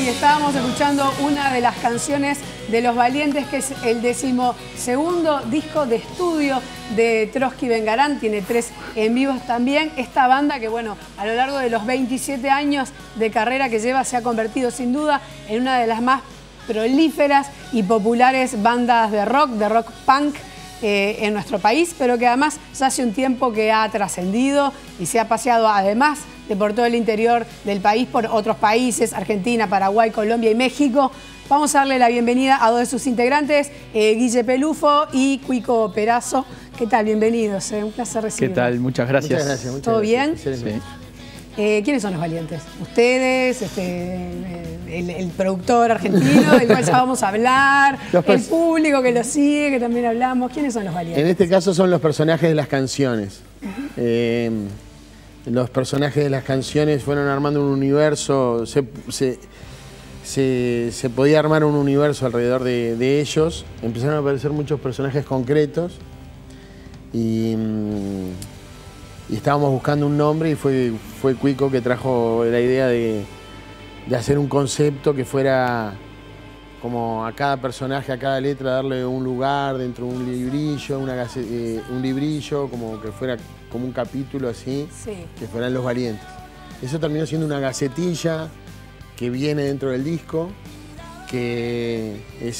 y estábamos escuchando una de las canciones de Los Valientes, que es el 12º disco de estudio de Trotsky Vengarán. Tiene 3 en vivos también. Esta banda que, bueno, a lo largo de los 27 años de carrera que lleva, se ha convertido sin duda en una de las más prolíferas y populares bandas de rock punk en nuestro país, pero que además ya hace un tiempo que ha trascendido y se ha paseado además de por todo el interior del país, por otros países, Argentina, Paraguay, Colombia y México. Vamos a darle la bienvenida a 2 de sus integrantes, Guille Pelufo y Cuico Perazo. ¿Qué tal? Bienvenidos, un placer recibirlos. ¿Qué tal? Muchas gracias. Muchas gracias. ¿Todo bien? Sí. ¿Quiénes son Los Valientes? Ustedes, el productor argentino, del cual ya vamos a hablar, el público que lo sigue, que también hablamos. ¿Quiénes son Los Valientes? En este caso son los personajes de las canciones. Los personajes de las canciones fueron armando un universo, se podía armar un universo alrededor de ellos. Empezaron a aparecer muchos personajes concretos y estábamos buscando un nombre y fue Cuico que trajo la idea de hacer un concepto que fuera como a cada personaje, a cada letra, darle un lugar dentro de un librillo, un librillo, como que fuera como un capítulo así, que fueran Los Valientes. Eso terminó siendo una gacetilla que viene dentro del disco, que es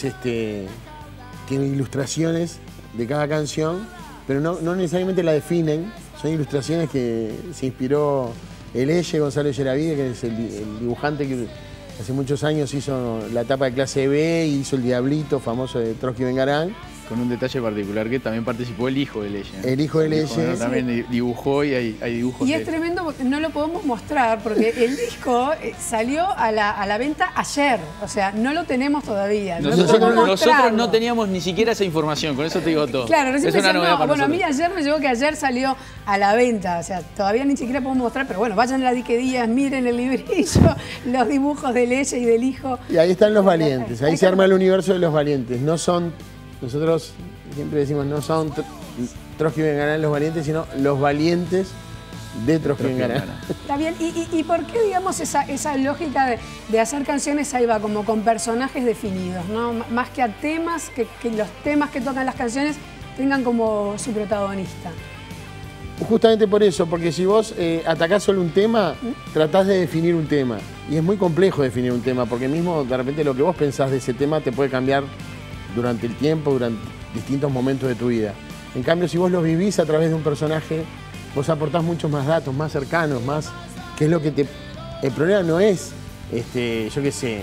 tiene ilustraciones de cada canción, pero no necesariamente la definen. Son ilustraciones que se inspiró el Eye Gonzalo Yeravide, que es el dibujante que hace muchos años hizo la tapa de Clase B y hizo el Diablito famoso de Trotsky Vengarán. Con un detalle particular, que también participó el hijo del Eye. El hijo del Eye. También dibujó y hay dibujos. Y es tremendo porque no lo podemos mostrar, porque el disco salió a la venta ayer. O sea, no lo tenemos todavía. Nosotros no teníamos ni siquiera esa información, con eso te digo todo. Claro, recién es una novedad para bueno, a nosotros. mí ayer me llegó que ayer salió a la venta. O sea, todavía ni siquiera podemos mostrar, pero bueno, vayan a la Dique Díaz, miren el librillo, los dibujos del Eye y del hijo. Y ahí están Los Valientes, ahí se arma el universo de Los Valientes. No son, nosotros siempre decimos, no son Trotsky Vengarán Los Valientes, sino Los Valientes de Trotsky Vengarán. Está bien, ¿y por qué, digamos, esa lógica de hacer canciones ahí va, como con personajes definidos, ¿no? Más que a temas, que los temas que tocan las canciones tengan como su protagonista? Justamente por eso, porque si vos atacás solo un tema, tratás de definir un tema. Y es muy complejo definir un tema, porque mismo de repente lo que vos pensás de ese tema te puede cambiar durante el tiempo, durante distintos momentos de tu vida. En cambio, si vos los vivís a través de un personaje, vos aportás muchos más datos, más cercanos, más... ¿Qué es lo que te...? El problema no es, yo qué sé,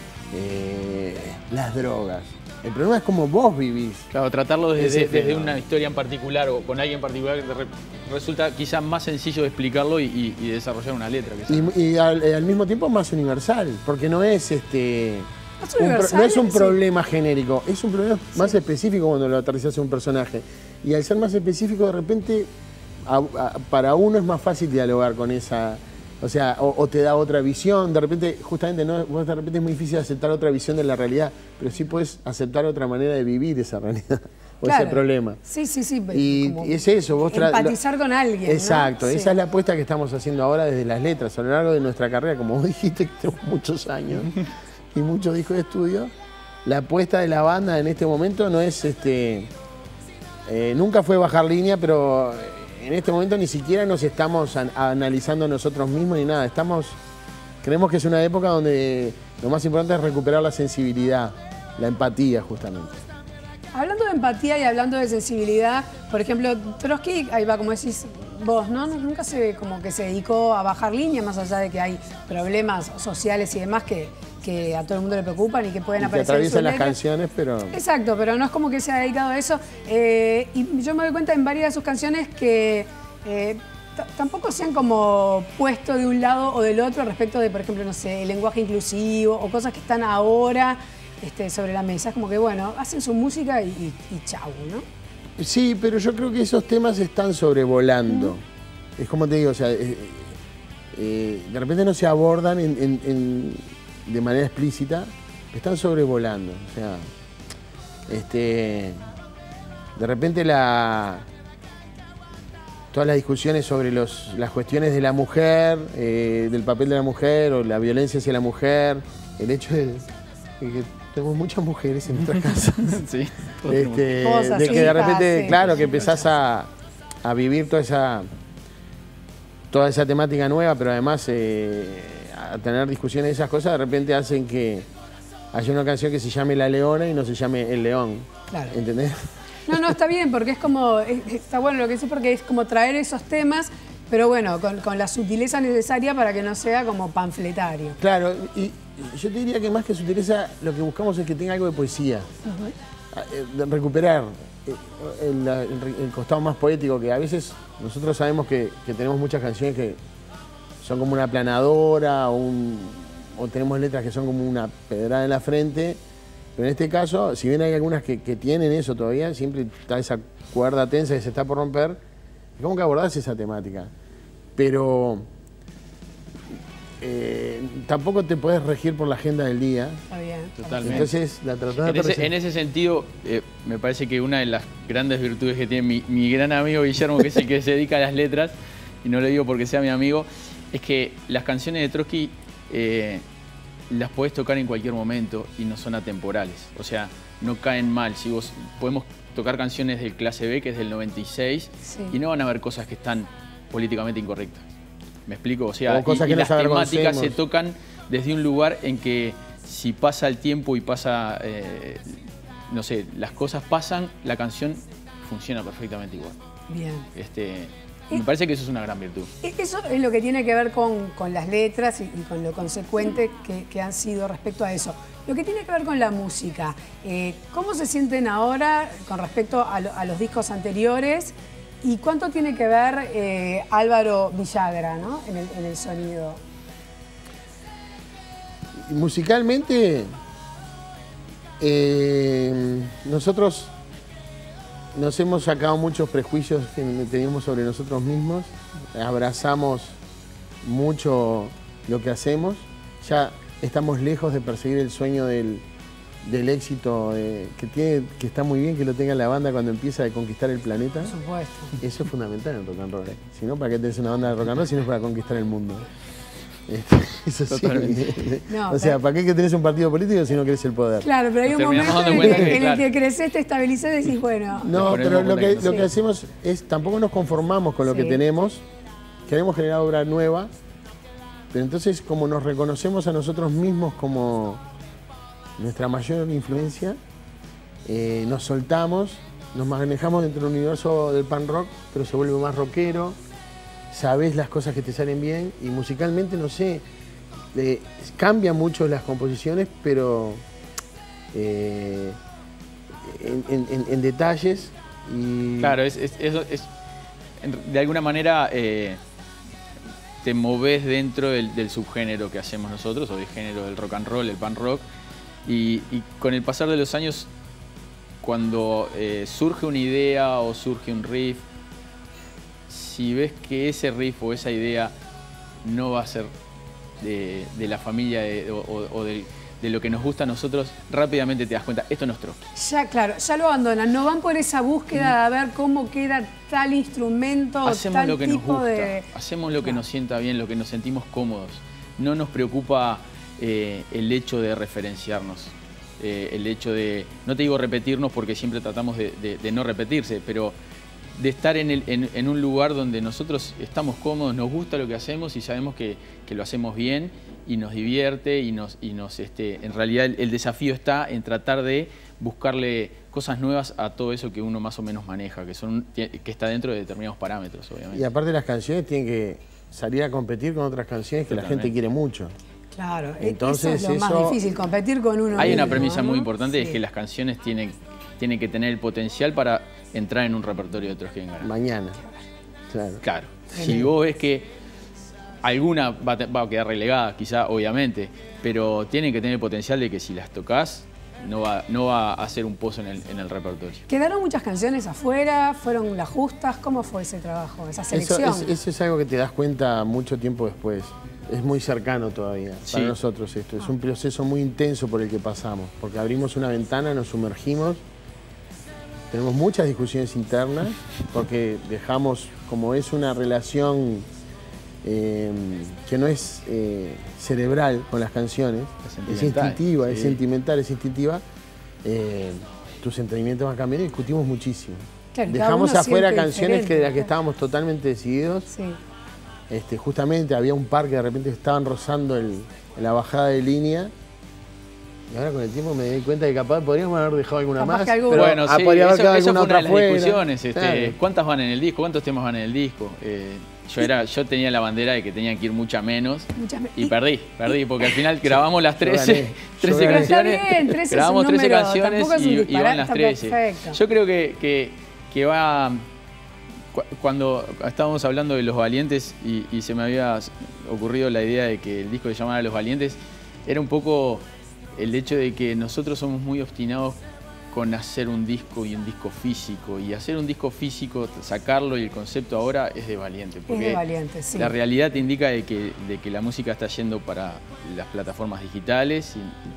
las drogas. El problema es cómo vos vivís. Claro, tratarlo desde una historia en particular o con alguien en particular resulta quizás más sencillo de explicarlo y desarrollar una letra. Y al mismo tiempo más universal, porque no es no es un problema genérico, es un problema más específico cuando lo aterrizás en un personaje. Y al ser más específico, de repente, para uno es más fácil dialogar con esa... O sea, o te da otra visión, de repente, justamente, vos de repente es muy difícil aceptar otra visión de la realidad, pero sí puedes aceptar otra manera de vivir esa realidad, o ese problema. Sí. Y es eso, vos empatizar con alguien, exacto, ¿no? Esa es la apuesta que estamos haciendo ahora desde las letras, a lo largo de nuestra carrera, como vos dijiste, que tenemos muchos años y muchos discos de estudio. La apuesta de la banda en este momento no es, nunca fue bajar línea, pero en este momento ni siquiera nos estamos analizando nosotros mismos ni nada. Creemos que es una época donde lo más importante es recuperar la sensibilidad, la empatía justamente. Hablando de empatía y hablando de sensibilidad, por ejemplo, Trotsky, ahí va, como decís vos, ¿no? Nunca como que se dedicó a bajar línea, más allá de que hay problemas sociales y demás que a todo el mundo le preocupan y que pueden aparecer en sus letras. Atraviesan las canciones, pero... Exacto, pero no es como que se ha dedicado a eso. Y yo me doy cuenta en varias de sus canciones que tampoco se han como puesto de un lado o del otro respecto de, por ejemplo, no sé, el lenguaje inclusivo o cosas que están ahora sobre la mesa. Es como que, bueno, hacen su música y chau, ¿no? Sí, pero yo creo que esos temas están sobrevolando. Es como te digo, o sea, de repente no se abordan de manera explícita, están sobrevolando. O sea, de repente todas las discusiones sobre las cuestiones de la mujer, del papel de la mujer o la violencia hacia la mujer, el hecho de que tenemos muchas mujeres en nuestras casas. Sí, de que de repente, sí, claro, que empezás a vivir toda esa temática nueva, pero además a tener discusiones de esas cosas, de repente hacen que haya una canción que se llame La Leona y no se llame El León. Claro. ¿Entendés? No, está bien, porque es como, está bueno lo que decís, porque es como traer esos temas, pero bueno, con la sutileza necesaria para que no sea como panfletario. Claro, y yo te diría que más que sutileza, lo que buscamos es que tenga algo de poesía. Recuperar el costado más poético, que a veces nosotros sabemos que tenemos muchas canciones que son como una aplanadora o tenemos letras que son como una pedrada en la frente, pero en este caso, si bien hay algunas que tienen eso todavía, siempre está esa cuerda tensa que se está por romper, es como que abordás esa temática, pero tampoco te podés regir por la agenda del día. Está bien. Totalmente. Entonces, la tratás de en ese sentido, me parece que una de las grandes virtudes que tiene mi gran amigo Guillermo, que es el que se dedica a las letras, y no lo digo porque sea mi amigo, es que las canciones de Trotsky las podés tocar en cualquier momento y no son atemporales. O sea, no caen mal. Si vos podemos tocar canciones del Clase B, que es del 96, Sí. y no van a haber cosas que están políticamente incorrectas. ¿Me explico? O sea, O cosas que las nos temáticas avergoncemos. se tocan desde un lugar en que si pasa el tiempo y pasa, no sé, las cosas pasan, la canción funciona perfectamente igual. Bien. Me parece que eso es una gran virtud. Eso es lo que tiene que ver con las letras y con lo consecuente que han sido respecto a eso. Lo que tiene que ver con la música, ¿cómo se sienten ahora con respecto a los discos anteriores? ¿Y cuánto tiene que ver Álvaro Villagra, ¿no? en el sonido? Musicalmente, nosotros nos hemos sacado muchos prejuicios que teníamos sobre nosotros mismos, abrazamos mucho lo que hacemos, ya estamos lejos de perseguir el sueño del éxito, que está muy bien que lo tenga la banda cuando empieza a conquistar el planeta. Por supuesto. Eso es fundamental en el rock and roll. Si no, ¿para qué tenés una banda de rock and roll si no es para conquistar el mundo? Eso sí. No, o sea, ¿para qué tenés un partido político si no querés el poder? Claro, pero hay un Terminamos momento dando en cuenta que, el que creces, te estabilizás y decís, bueno... No, pero lo que Sí. hacemos es, tampoco nos conformamos con lo que Sí. tenemos, queremos generar obra nueva, pero entonces como nos reconocemos a nosotros mismos como nuestra mayor influencia, nos soltamos, nos manejamos dentro del universo del punk rock, pero se vuelve más rockero, sabés las cosas que te salen bien y musicalmente, no sé, cambian mucho las composiciones, pero en detalles. Y... Claro, de alguna manera te movés dentro del subgénero que hacemos nosotros, o del género del rock and roll, el punk rock, y con el pasar de los años, cuando surge una idea o surge un riff, si ves que ese riff o esa idea no va a ser de la familia o de lo que nos gusta a nosotros, rápidamente te das cuenta, esto no es Trotsky. Ya, claro, ya lo abandonan, no van por esa búsqueda de ver cómo queda tal instrumento o Hacemos tal lo que nos tipo gusta, de... hacemos lo que nos sienta bien, lo que nos sentimos cómodos. No nos preocupa el hecho de referenciarnos, el hecho de, no te digo repetirnos porque siempre tratamos de no repetirse, pero de estar en un lugar donde nosotros estamos cómodos, nos gusta lo que hacemos y sabemos que lo hacemos bien y nos divierte y en realidad el desafío está en tratar de buscarle cosas nuevas a todo eso que uno más o menos maneja, que está dentro de determinados parámetros, obviamente. Y aparte las canciones tienen que salir a competir con otras canciones que la gente quiere mucho. Claro, entonces eso es lo más difícil, competir con uno Hay mismo, una premisa ¿no? muy importante, Sí. es que las canciones tienen que tener el potencial para entrar en un repertorio de Trotsky Vengarán. Mañana, claro. Claro, si vos ves que alguna va a quedar relegada, quizá, obviamente, pero tienen que tener el potencial de que si las tocas no va a hacer un pozo en el repertorio. ¿Quedaron muchas canciones afuera? ¿Fueron las justas? ¿Cómo fue ese trabajo, esa selección? Eso es algo que te das cuenta mucho tiempo después. Es muy cercano todavía para Sí. nosotros esto. Es un proceso muy intenso por el que pasamos, porque abrimos una ventana, nos sumergimos, tenemos muchas discusiones internas, porque dejamos, como es una relación que no es cerebral con las canciones, es instintiva, sí. Es sentimental, es instintiva, tus sentimientos van cambiando y discutimos muchísimo. Claro, dejamos afuera canciones de las que estábamos totalmente decididos. Sí. Justamente había un par que de repente estaban rozando la bajada de línea. Y ahora con el tiempo me di cuenta que capaz podríamos haber dejado alguna más. Pero bueno, sí, podría haber quedado eso alguna fue una otra de las fuera. discusiones. Claro. ¿Cuántas van en el disco? ¿Cuántos temas van en el disco? Yo tenía la bandera de que tenían que ir muchas menos. Y perdí, porque al final grabamos las 13 canciones. Está bien, 13 grabamos 13 canciones y van las 13. Perfecto. Yo creo que va... Cuando estábamos hablando de Los Valientes y se me había ocurrido la idea de que el disco se llamara Los Valientes, era un poco el hecho de que nosotros somos muy obstinados con hacer un disco y un disco físico. Y hacer un disco físico, sacarlo y el concepto ahora es de valiente. Porque es de valiente, sí. La realidad te indica de que la música está yendo para las plataformas digitales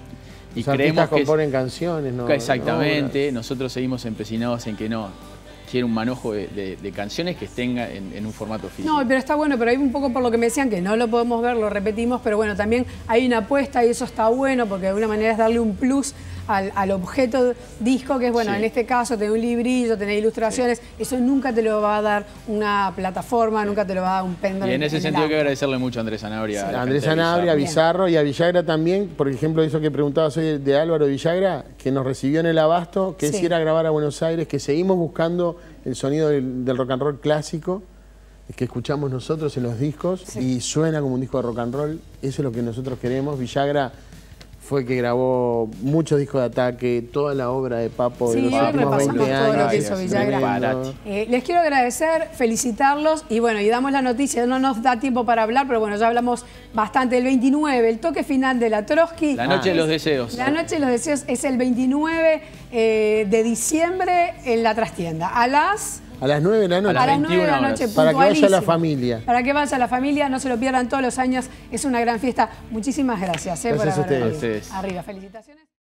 y creemos que componen canciones, ¿no? Exactamente. Nosotros seguimos empecinados en que no. Quiere un manojo de canciones que estén en un formato físico. No, pero está bueno, pero hay un poco por lo que me decían que no lo podemos ver, lo repetimos, pero bueno, también hay una apuesta y eso está bueno porque de alguna manera es darle un plus al objeto disco, que es bueno, sí. En este caso tener un librillo, tener ilustraciones, sí. Eso nunca te lo va a dar una plataforma, sí. Nunca te lo va a dar un pendrive. Y en ese sentido hay que agradecerle mucho a Andrés Sanabria. Sí. A Andrés Sanabria, a Bizarro y a Villagra también, por ejemplo, eso que preguntabas hoy de Álvaro Villagra, que nos recibió en el Abasto, que sí. Es ir a grabar a Buenos Aires, que seguimos buscando el sonido del rock and roll clásico que escuchamos nosotros en los discos, sí. Y suena como un disco de rock and roll. Eso es lo que nosotros queremos. Villagra fue que grabó muchos discos de Ataque, toda la obra de Papo de los últimos 20 años. Todo lo que hizo Villagra. Les quiero agradecer, felicitarlos y bueno, y damos la noticia, no nos da tiempo para hablar, pero bueno, ya hablamos bastante del 29, el toque final de la Trotsky. La Noche de los Deseos. La Noche de los Deseos es el 29 de diciembre en la Trastienda. A las 9 de la noche. A las 9 de la noche, para que vaya la familia. Para que vaya la familia, no se lo pierdan todos los años. Es una gran fiesta. Muchísimas gracias. Gracias por a ustedes. Arriba, felicitaciones.